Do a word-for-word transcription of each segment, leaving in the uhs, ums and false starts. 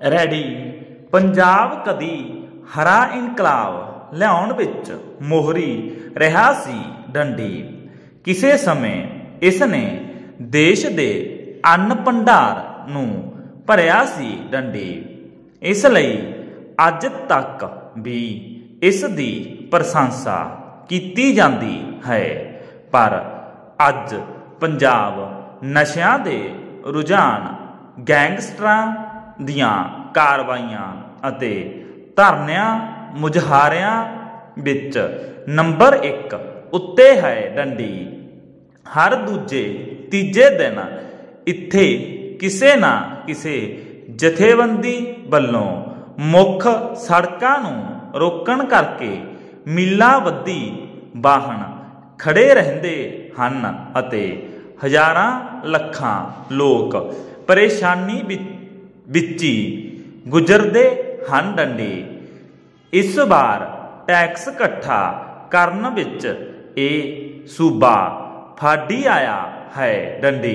Ready. Punjab ਕਦੀ ਹਰਾ ਇਨਕਲਾਬ ਲਿਆਉਣ ਵਿੱਚ ਮੋਹਰੀ ਰਿਹਾ ਸੀ ਡੰਡੀ। ਕਿਸੇ ਸਮੇਂ ਇਸ ਨੇ ਦੇਸ਼ ਦੇ ਅੰਨ ਭੰਡਾਰ ਨੂੰ ਭਰਿਆ ਸੀ ਡੰਡੀ। ਇਸ ਲਈ ਅੱਜ ਤੱਕ ਵੀ ਇਸ ਦੀ ਪ੍ਰਸ਼ੰਸਾ ਕੀਤੀ ਜਾਂਦੀ ਹੈ। ਪਰ ਅੱਜ ਪੰਜਾਬ ਨਸ਼ਿਆਂ ਦੇ ਰੁਝਾਨ, ਗੈਂਗਸਟਰਾਂ ਦੀਆਂ ਕਾਰਵਾਈਆਂ ਅਤੇ ਧਰਨਿਆਂ ਮੁਜ਼ਾਹਰਿਆਂ ਵਿੱਚ ਨੰਬਰ ਇੱਕ ਉੱਤੇ ਹੈ ਡੰਡੀ। ਹਰ ਦੂਜੇ ਤੀਜੇ ਦਿਨ ਇੱਥੇ ਕਿਸੇ ਨਾ ਕਿਸੇ ਜਥੇਬੰਦੀ ਵੱਲੋਂ ਮੁੱਖ ਸੜਕਾਂ ਨੂੰ ਰੋਕਣ ਕਰਕੇ ਮੀਲਾਂ ਬੱਧੀ ਵਾਹਨ ਖੜੇ ਰਹਿੰਦੇ ਹਨ ਅਤੇ ਹਜ਼ਾਰਾਂ ਲੱਖਾਂ ਲੋਕ ਪਰੇਸ਼ਾਨੀ ਵਿੱਚ ਹੀ ਗੁਜ਼ਰਦੇ ਹਨ ਡੰਡੀ। ਇਸ ਵਾਰ ਟੈਕਸ ਇਕੱਠਾ ਕਰਨ ਵਿੱਚ ਇਹ ਸੂਬਾ ਫਾਡੀ ਆਇਆ ਹੈ ਡੰਡੀ।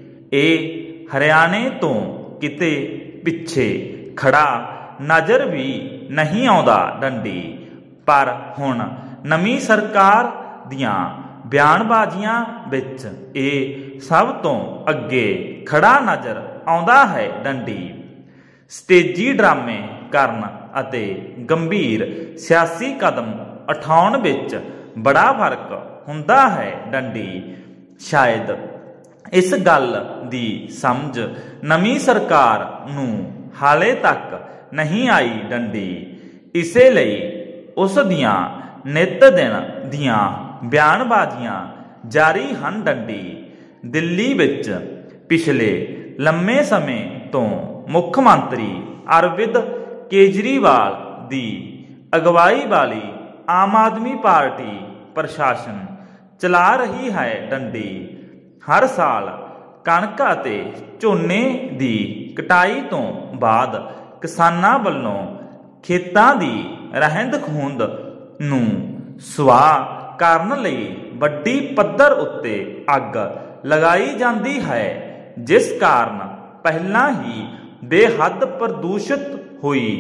ਇਹ ਹਰਿਆਣੇ ਤੋਂ ਕਿਤੇ ਪਿੱਛੇ ਖੜਾ ਨਜ਼ਰ ਵੀ ਨਹੀਂ ਆਉਂਦਾ ਡੰਡੀ। ਪਰ ਹੁਣ ਨਵੀਂ ਸਰਕਾਰ ਦੀਆਂ ਬਿਆਨਬਾਜ਼ੀਆਂ ਵਿੱਚ ਇਹ ਸਭ ਤੋਂ ਅੱਗੇ ਖੜਾ ਨਜ਼ਰ ਆਉਂਦਾ ਹੈ ਡੰਡੀ। ਸਟੇਜੀ ਡਰਾਮੇ ਕਰਨ ਅਤੇ ਗੰਭੀਰ ਸਿਆਸੀ ਕਦਮ ਉਠਾਉਣ ਵਿੱਚ ਬੜਾ ਫਰਕ ਹੁੰਦਾ ਹੈ ਡੰਡੀ। ਸ਼ਾਇਦ ਇਸ ਗੱਲ ਦੀ ਸਮਝ ਨਵੀਂ ਸਰਕਾਰ ਨੂੰ ਹਾਲੇ ਤੱਕ ਨਹੀਂ ਆਈ ਡੰਡੀ। ਇਸੇ ਲਈ ਉਸ ਦੀਆਂ ਨਿੱਤ ਦਿਨ ਦੀਆਂ ਬਿਆਨਬਾਜ਼ੀਆਂ ਜਾਰੀ ਹਨ ਡੰਡੀ। ਦਿੱਲੀ ਵਿੱਚ ਪਿਛਲੇ ਲੰਮੇ ਸਮੇਂ ਤੋਂ ਮੁੱਖ ਮੰਤਰੀ ਅਰਵਿੰਦ ਕੇਜਰੀਵਾਲ ਦੀ ਅਗਵਾਈ ਵਾਲੀ ਆਮ ਆਦਮੀ ਪਾਰਟੀ ਪ੍ਰਸ਼ਾਸਨ ਚਲਾ ਰਹੀ ਹੈ ਡੰਡੀ। ਹਰ ਸਾਲ ਕਣਕ ਅਤੇ ਝੋਨੇ ਦੀ ਕਟਾਈ ਤੋਂ ਬਾਅਦ ਕਿਸਾਨਾਂ ਵੱਲੋਂ ਖੇਤਾਂ ਦੀ ਰਹਿੰਦ ਖੂੰਹਦ ਨੂੰ ਸੁਆਹ ਕਰਨ ਲਈ ਵੱਡੀ ਪੱਧਰ ਉੱਤੇ ਅੱਗ ਲਗਾਈ ਜਾਂਦੀ ਹੈ, ਜਿਸ ਕਾਰਨ ਪਹਿਲਾਂ ਹੀ ਬੇਹੱਦ ਪ੍ਰਦੂਸ਼ਿਤ ਹੋਈ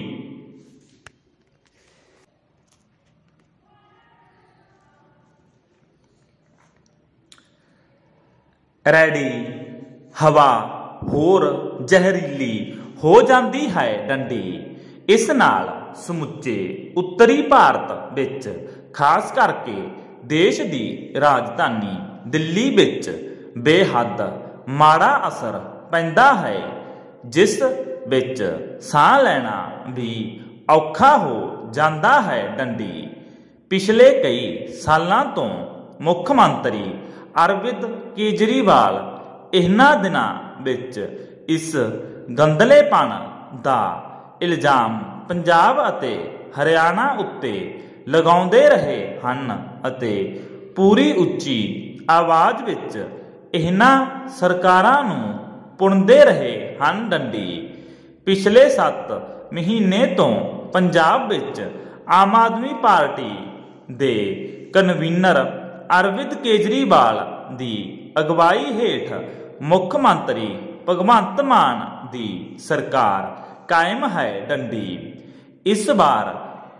ਰੈਡੀ ਹਵਾ ਹੋਰ ਜ਼ਹਿਰੀਲੀ ਹੋ ਜਾਂਦੀ ਹੈ ਡੰਡੀ। ਇਸ ਨਾਲ ਸਮੁੱਚੇ ਉੱਤਰੀ ਭਾਰਤ ਵਿੱਚ, ਖਾਸ ਕਰਕੇ ਦੇਸ਼ ਦੀ ਰਾਜਧਾਨੀ ਦਿੱਲੀ ਵਿੱਚ ਬੇਹੱਦ ਮਾੜਾ ਅਸਰ ਪੈਂਦਾ ਹੈ, ਜਿਸ ਵਿੱਚ ਸਾਹ ਲੈਣਾ ਵੀ ਔਖਾ ਹੋ ਜਾਂਦਾ ਹੈ ਡੰਡੀ। ਪਿਛਲੇ ਕਈ ਸਾਲਾਂ ਤੋਂ ਮੁੱਖ ਮੰਤਰੀ ਅਰਵਿੰਦ ਕੇਜਰੀਵਾਲ ਇਹਨਾਂ ਦਿਨਾਂ ਵਿੱਚ ਇਸ ਗੰਦਲੇਪਣ ਦਾ ਇਲਜ਼ਾਮ ਪੰਜਾਬ ਅਤੇ ਹਰਿਆਣਾ ਉੱਤੇ ਲਗਾਉਂਦੇ ਰਹੇ ਹਨ ਅਤੇ ਪੂਰੀ ਉੱਚੀ ਆਵਾਜ਼ ਵਿੱਚ ਇਹਨਾਂ ਸਰਕਾਰਾਂ ਨੂੰ ਪੁਣਦੇ ਰਹੇ ਹਨ ਡੰਡੀ। ਪਿਛਲੇ ਸੱਤ ਮਹੀਨੇ ਤੋਂ ਪੰਜਾਬ ਵਿੱਚ ਆਮ ਆਦਮੀ ਪਾਰਟੀ ਦੇ ਕਨਵੀਨਰ ਅਰਵਿੰਦ ਕੇਜਰੀਵਾਲ ਦੀ ਅਗਵਾਈ ਹੇਠ ਮੁੱਖ ਮੰਤਰੀ ਭਗਵੰਤ ਮਾਨ ਦੀ ਸਰਕਾਰ ਕਾਇਮ ਹੈ ਡੰਡੀ। ਇਸ ਵਾਰ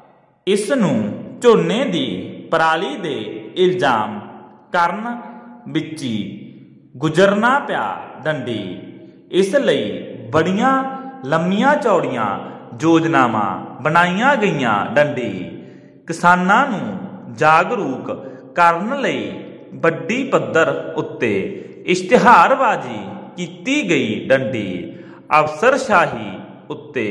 ਇਸ ਨੂੰ ਝੋਨੇ ਦੀ ਪਰਾਲੀ ਦੇ ਇਲਜ਼ਾਮ ਕਰਨ ਵਿੱਚ ਹੀ ਗੁਜ਼ਰਨਾ ਪਿਆ ਡੰਡੀ। ਇਸ ਲਈ ਬੜੀਆਂ ਲੰਮੀਆਂ ਚੌੜੀਆਂ ਯੋਜਨਾਵਾਂ ਬਣਾਈਆਂ ਗਈਆਂ ਡੰਡੀ। ਕਿਸਾਨਾਂ ਨੂੰ ਜਾਗਰੂਕ ਕਰਨ ਲਈ ਵੱਡੀ ਪੱਧਰ ਉੱਤੇ ਇਸ਼ਤਿਹਾਰਬਾਜ਼ੀ ਕੀਤੀ ਗਈ ਡੰਡੀ। ਅਫਸਰਸ਼ਾਹੀ ਉੱਤੇ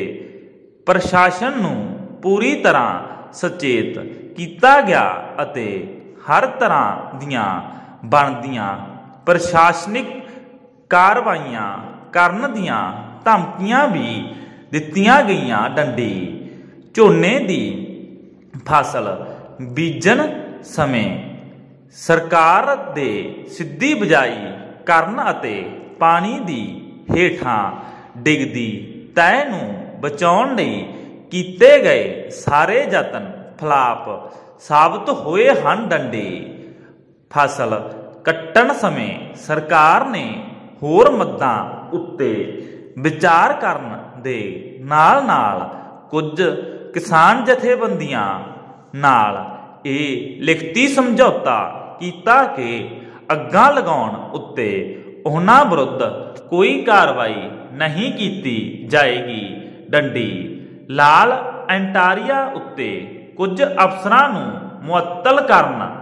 ਪ੍ਰਸ਼ਾਸਨ ਨੂੰ ਪੂਰੀ ਤਰ੍ਹਾਂ ਸੁਚੇਤ ਕੀਤਾ ਗਿਆ ਅਤੇ ਹਰ ਤਰ੍ਹਾਂ ਦੀਆਂ ਬਣਦੀਆਂ ਪ੍ਰਸ਼ਾਸਨਿਕ ਕਾਰਵਾਈਆਂ ਕਰਨ ਦੀਆਂ ਧਮਕੀਆਂ ਵੀ ਦਿੱਤੀਆਂ ਗਈਆਂ ਡੰਡੀ। ਝੋਨੇ ਦੀ ਫਸਲ ਬੀਜਣ ਸਮੇਂ ਸਰਕਾਰ ਦੇ ਸਿੱਧੀ ਬਿਜਾਈ ਕਰਨ ਅਤੇ ਪਾਣੀ ਦੀ ਹੇਠਾਂ ਡਿੱਗਦੀ ਤਹਿ ਨੂੰ ਬਚਾਉਣ ਲਈ ਕੀਤੇ ਗਏ ਸਾਰੇ ਯਤਨ ਫਲਾਪ ਸਾਬਤ ਹੋਏ ਹਨ ਡੰਡੀ। ਫਸਲ ਕੱਟਣ ਸਮੇਂ ਸਰਕਾਰ ਨੇ ਹੋਰ ਮੱਦਾਂ ਉੱਤੇ ਵਿਚਾਰ ਕਰਨ ਦੇ ਨਾਲ ਨਾਲ ਕੁਝ ਕਿਸਾਨ ਜਥੇਬੰਦੀਆਂ ਨਾਲ ਇਹ ਲਿਖਤੀ ਸਮਝੌਤਾ ਕੀਤਾ ਕਿ ਅੱਗਾਂ ਲਗਾਉਣ ਉੱਤੇ ਉਹਨਾਂ ਵਿਰੁੱਧ ਕੋਈ ਕਾਰਵਾਈ ਨਹੀਂ ਕੀਤੀ ਜਾਏਗੀ। ਡੰਡੀ ਲਾਲ ਐਂਟਾਰੀਆ ਉੱਤੇ ਕੁਝ ਅਫਸਰਾਂ ਨੂੰ ਮੁਅੱਤਲ ਕਰਨ